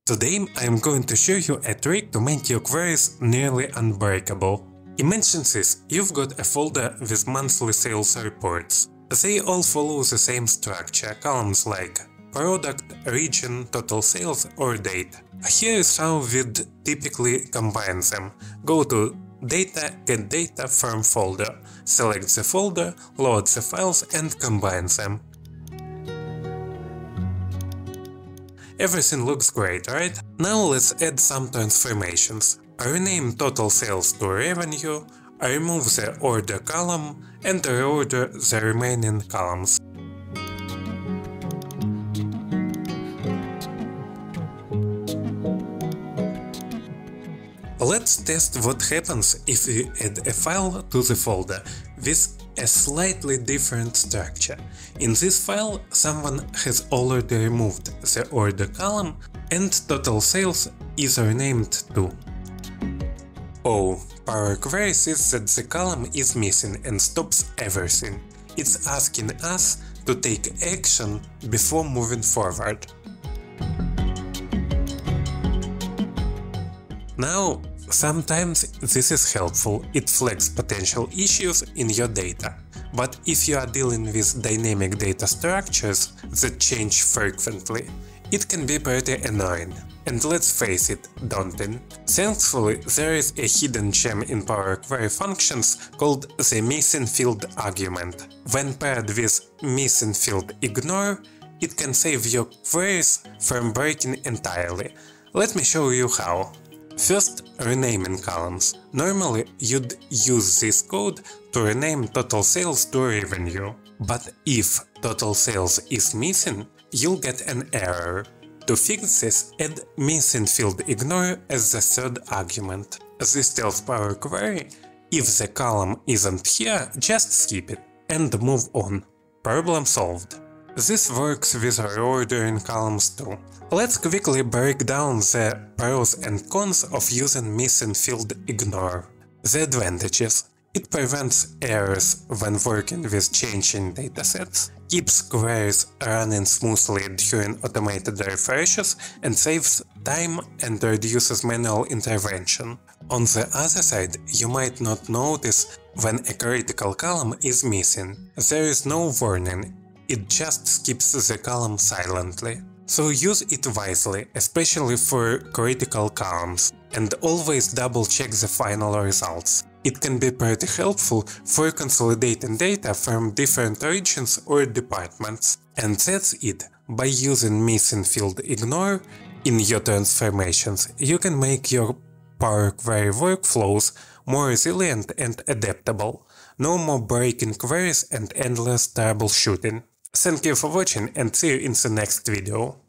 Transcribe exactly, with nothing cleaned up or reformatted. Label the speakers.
Speaker 1: Today I am going to show you a trick to make your queries nearly unbreakable. Imagine this, you've got a folder with monthly sales reports. They all follow the same structure, columns like product, region, total sales or date. Here is how we'd typically combine them. Go to Data, Get Data from Folder, select the folder, load the files and combine them. Everything looks great, right? Now let's add some transformations. I rename total sales to revenue, I remove the order column and reorder the remaining columns. Let's test what happens if we add a file to the folder with a slightly different structure. In this file, someone has already removed the order column and total sales is renamed to. Oh, Power Query says that the column is missing and stops everything. It's asking us to take action before moving forward. Now, sometimes this is helpful, it flags potential issues in your data. But if you are dealing with dynamic data structures that change frequently, it can be pretty annoying. And let's face it, daunting. Thankfully, there is a hidden gem in Power Query functions called the MissingField argument. When paired with MissingField.Ignore, it can save your queries from breaking entirely. Let me show you how. First, renaming columns. Normally, you'd use this code to rename total sales to revenue. But if total sales is missing, you'll get an error. To fix this, add MissingField.Ignore as the third argument. This tells Power Query, if the column isn't here, just skip it and move on. Problem solved. This works with reordering columns too. Let's quickly break down the pros and cons of using MissingField.Ignore. The advantages. It prevents errors when working with changing datasets, keeps queries running smoothly during automated refreshes, and saves time and reduces manual intervention. On the other side, you might not notice when a critical column is missing. There is no warning. It just skips the column silently. So use it wisely, especially for critical columns, and always double check the final results. It can be pretty helpful for consolidating data from different regions or departments. And that's it. By using MissingField.Ignore in your transformations, you can make your Power Query workflows more resilient and adaptable. No more breaking queries and endless troubleshooting. Thank you for watching and see you in the next video.